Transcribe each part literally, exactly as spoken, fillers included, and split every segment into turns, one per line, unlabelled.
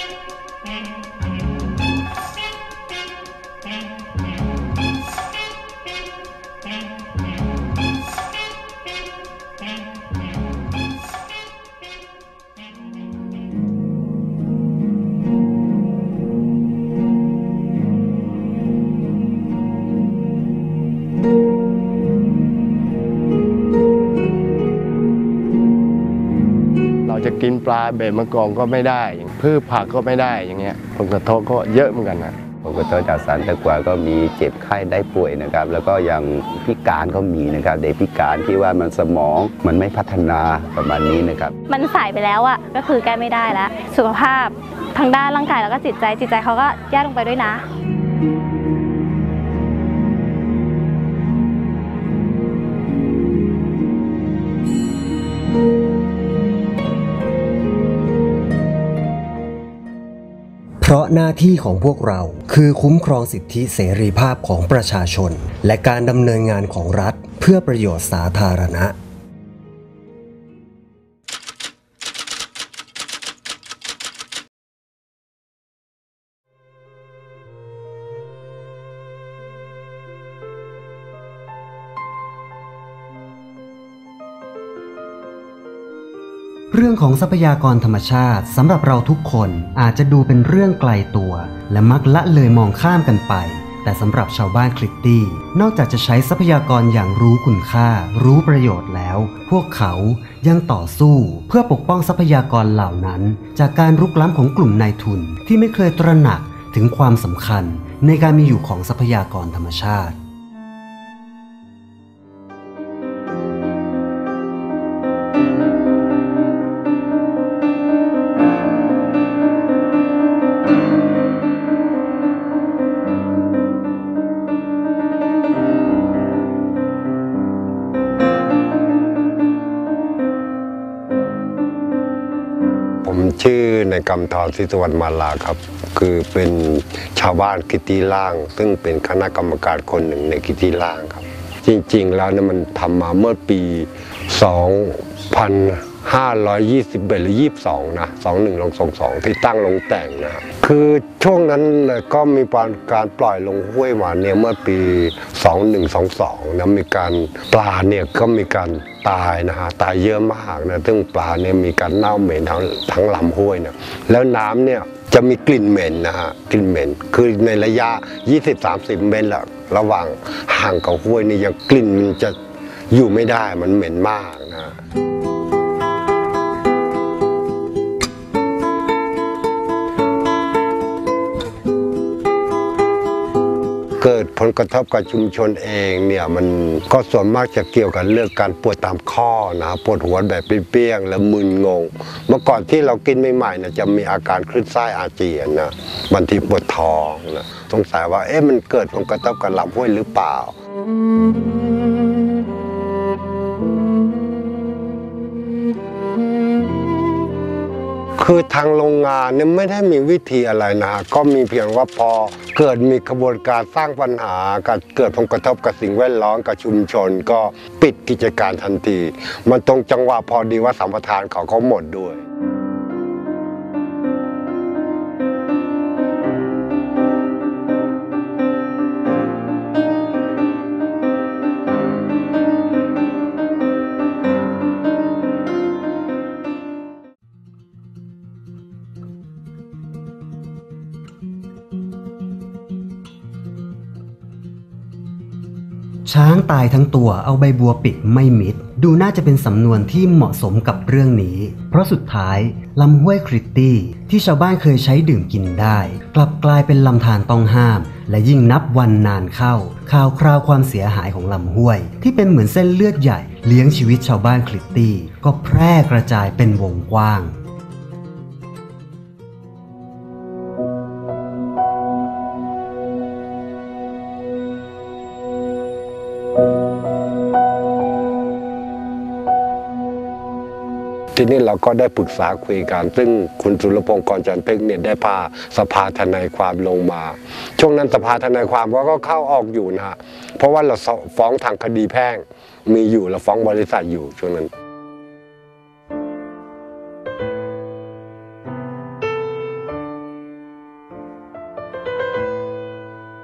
จะกินปลาเบ็ดมะกองก็ไม่ได้พืชผักก็ไม่ได้อย่างเงี้ยผลกระทบก็เยอะเหมือนกันนะ
ผลกระทบจากสารตะกั่วก็มีเจ็บไข้ได้ป่วยนะครับแล้วก็อย่างพิการก็มีนะครับเด็กพิการที่ว่ามันสมองมันไม่พัฒนาประมาณนี้นะครับ
มันสายไปแล้วอ่ะก็คือแก้ไม่ได้แล้วสุขภาพทางด้านร่างกายแล้วก็จิตใจจิตใจเขาก็แย่ลงไปด้วยนะ
เพราะหน้าที่ของพวกเราคือคุ้มครองสิทธิเสรีภาพของประชาชนและการดำเนินงานของรัฐเพื่อประโยชน์สาธารณะเรื่องของทรัพยากรธรรมชาติสำหรับเราทุกคนอาจจะดูเป็นเรื่องไกลตัวและมักละเลยมองข้ามกันไปแต่สำหรับชาวบ้านคลิตตี้นอกจากจะใช้ทรัพยากรอย่างรู้คุณค่ารู้ประโยชน์แล้วพวกเขายังต่อสู้เพื่อปกป้องทรัพยากรเหล่านั้นจากการรุกล้ำของกลุ่มนายทุนที่ไม่เคยตระหนักถึงความสำคัญในการมีอยู่ของทรัพยากรธรรมชาติ
ผมชื่อนายกำธร ศรีสุวรรณมาลาครับคือเป็นชาวบ้านกิติล่างซึ่งเป็นคณะกรรมการคนหนึ่งในกิติล่างครับจริงๆแล้วเนี่ยมันทำมาเมื่อปี สองพันห้าร้อยยี่สิบเอ็ด หรือยี่สิบสองนะสองหนึ่งลงสองสองที่ตั้งลงแต่งนะคือช่วงนั้นก็มีการปล่อยลงห้วยมาเนี่ยเมื่อปีสองหนึ่งสองสองนะมีการปลาเนี่ยก็มีการตายนะฮะตายเยอะมากนะซึ่งปลาเนี่ยมีการเน่าเหม็นทั้งทั้งลำห้วยนะแล้วน้ำเนี่ยจะมีกลิ่นเหม็นนะฮะกลิ่นเหม็นคือในระยะ ยี่สิบถึงสามสิบ เมตรละระหว่างห่างกับห้วยนี่ยังกลิ่นมันจะอยู่ไม่ได้มันเหม็นมากนะเกิดผลกระทบกับชุมชนเองเนี่ยมันก็ส่วนมากจะเกี่ยวกับเรื่องการปวดตามข้อนะปวดหัวแบบเปรี้ยงๆแล้วมึนงงเมื่อก่อนที่เรากินใหม่ๆนะจะมีอาการคลื่นไส้อาเจียนนะบางทีปวดท้องนะสงสัยว่าเอ๊ะมันเกิดผลกระทบกับลำห้วยหรือเปล่าคือทางโรงงานเนี่ยไม่ได้มีวิธีอะไรนะก็มีเพียงว่าพอเกิดมีกระบวนการสร้างปัญหาเกิดผลกระทบกับสิ่งแวดล้อมกับชุมชนก็ปิดกิจการทันทีมันตรงจังหวะพอดีว่าสัมปทานเขาเขาหมดด้วย
ช้างตายทั้งตัวเอาใบบัวปิดไม่มิดดูน่าจะเป็นสำนวนที่เหมาะสมกับเรื่องนี้เพราะสุดท้ายลำห้วยคริตตี้ที่ชาวบ้านเคยใช้ดื่มกินได้กลับกลายเป็นลำธารต้องห้ามและยิ่งนับวันนานเข้าข่าวคราวความเสียหายของลำห้วยที่เป็นเหมือนเส้นเลือดใหญ่เลี้ยงชีวิตชาวบ้านคริตตี้ก็แพร่กระจายเป็นวงกว้าง
ทีนี้เราก็ได้ปรึกษาคุยกันซึ่งคุณสุรพงศ์ กรจันทร์เพ็งเนี่ยได้พาสภาทนายความลงมาช่วงนั้นสภาทนายความก็เข้าออกอยู่นะฮะเพราะว่าเราฟ้องทางคดีแพ่งมีอยู่เราฟ้องบริษัทอยู่ช่วงนั้น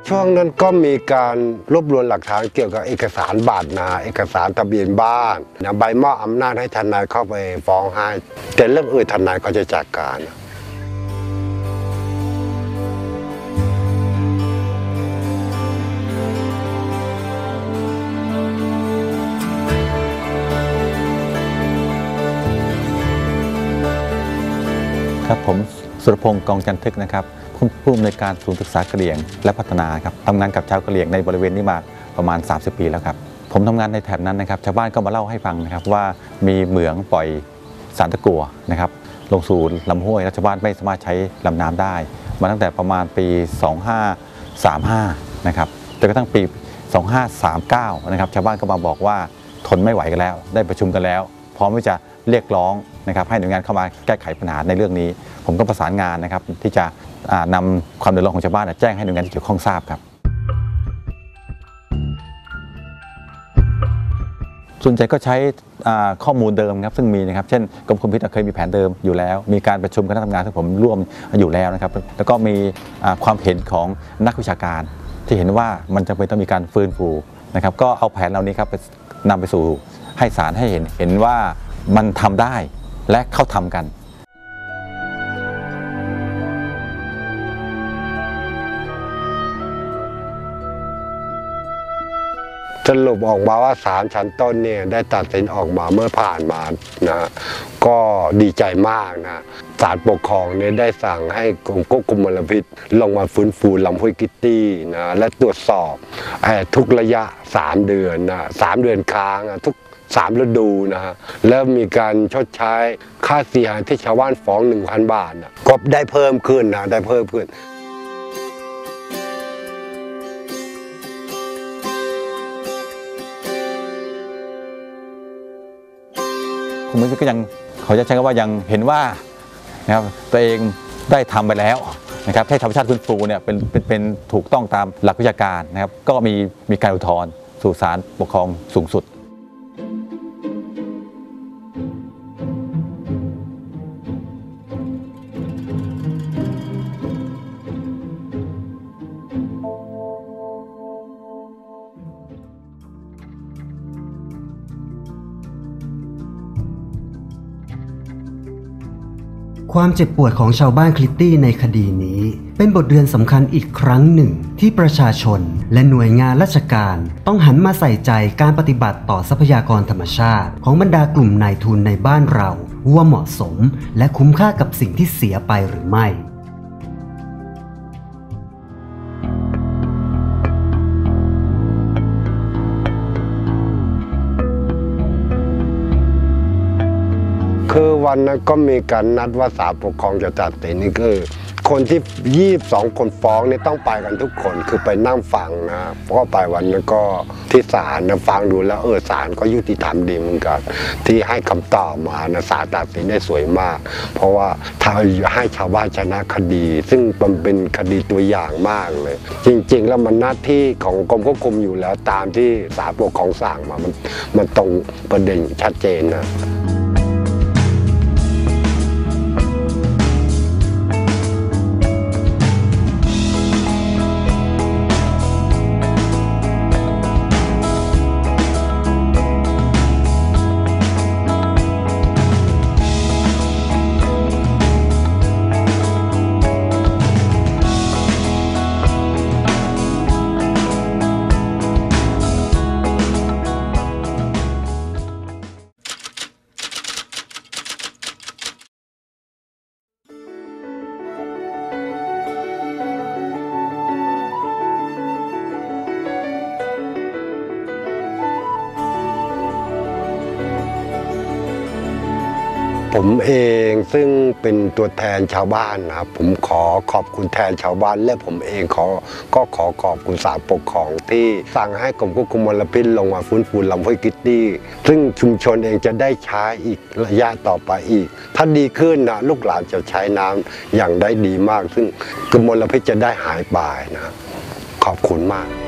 ช่วงนั้นก็มีการรวบรวมหลักฐานเกี่ยวกับเอกสารบาทนาเอกสารทะเบียนบ้านนะใบมอบอำนาจให้ทนายเข้าไปฟ้องให้แต่เรื่องอื่นทนายก็จะจัดการ
ครับผมสุรพงศ์กองจันทึกนะครับผู้อำนวยการศูนย์ศึกษากะเหรี่ยงและพัฒนาครับทำงานกับชาวกะเหรี่ยงในบริเวณนี้มาประมาณสามสิบปีแล้วครับผมทำงานในแถบนั้นนะครับชาวบ้านก็มาเล่าให้ฟังนะครับว่ามีเหมืองปล่อยสารตะกั่วนะครับลงสู่ลำห้วยและชาวบ้านไม่สามารถใช้ลำน้ำได้มาตั้งแต่ประมาณปีสองพันห้าร้อยสามสิบห้านะครับจนกระทั่งปีสองพันห้าร้อยสามสิบเก้านะครับชาวบ้านก็มาบอกว่าทนไม่ไหวกันแล้วได้ประชุมกันแล้วพร้อมที่จะเรียกร้องนะครับให้หน่วยงานเข้ามาแก้ไขปัญหาในเรื่องนี้ผมก็ประสานงานนะครับที่จะนำความเดือดร้อนของชาวบ้านแจ้งให้หน่วยงานที่เกี่ยวข้องทราบครับส่วนใหญ่ก็ใช้ข้อมูลเดิมครับซึ่งมีนะครับเช่นกรมคุมพิษเคยมีแผนเดิมอยู่แล้วมีการประชุมคณะทำงานที่ผมร่วมอยู่แล้วนะครับแล้วก็มีความเห็นของนักวิชาการที่เห็นว่ามันจำเป็นต้องมีการฟื้นฟูนะครับก็เอาแผนเหล่านี้ครับไปนำไปสู่ให้ศาลให้เห็นเห็นว่ามันทำได้และเข้าทำกัน
สรุปออกมาว่าศาลชั้นต้นเนี่ยได้ตัดสินออกมาเมื่อผ่านมานะก็ดีใจมากนะศาลปกครองเนี่ยได้สั่งให้กรมควบคุมมลพิษลงมาฟื้นฟูลำห้วยกิตตี้นะและตรวจสอบทุกระยะสามเดือนนะสามเดือนค้างทุกสามฤดูนะฮะแล้วมีการชดใช้ค่าเสียหายที่ชาวบ้านฟ้อง หนึ่งพัน บาทนะก็ได้เพิ่มขึ้นนะได้เพิ่มขึ้น
คุณผู้ชมก็ยังเขาจะใช้คำว่ายังเห็นว่านะครับตัวเองได้ทำไปแล้วนะครับให้ธรรมชาติฟื้นฟูเนี่ยเป็นเป็นเป็นถูกต้องตามหลักวิชาการนะครับก็มีมีการอุทธรณ์สู่ศาลปกครองสูงสุด
ความเจ็บปวดของชาวบ้านคลิตตี้ในคดีนี้เป็นบทเรียนสำคัญอีกครั้งหนึ่งที่ประชาชนและหน่วยงานราชการต้องหันมาใส่ใจการปฏิบัติต่อทรัพยากรธรรมชาติของบรรดากลุ่มนายทุนในบ้านเราว่าเหมาะสมและคุ้มค่ากับสิ่งที่เสียไปหรือไม่
คือวันนั้นก็มีการนัดว่าศาลปกครองจะตัดสินนี่คือคนที่ยี่สิบสองคนฟ้องนี่ต้องไปกันทุกคนคือไปนั่งฟังนะเพราะไปวันนั้นก็ที่ศาลนะฟังดูแล้วเออศาลก็ยุติธรรมดีเหมือนกันที่ให้คำตอบมานะศาลตัดสินได้สวยมากเพราะว่าถ้าให้ชาวบ้านชนะคดีซึ่งมันเป็นคดีตัวอย่างมากเลยจริงๆแล้วมันหน้าที่ของกรมควบคุมอยู่แล้วตามที่ศาลปกครองสั่งมามันมันตรงประเด็นชัดเจนนะผมเองซึ่งเป็นตัวแทนชาวบ้านนะครับผมขอขอบคุณแทนชาวบ้านและผมเองขอก็ขอขอบคุณศาลปกครองที่สั่งให้กรมควบคุมมลพิษลงมาฟื้นฟูลำห้วยกิตตี้ซึ่งชุมชนเองจะได้ใช้อีกระยะต่อไปอีกถ้าดีขึ้นนะลูกหลานจะใช้น้ำอย่างได้ดีมากซึ่งมลพิษจะได้หายไปนะขอบคุณมาก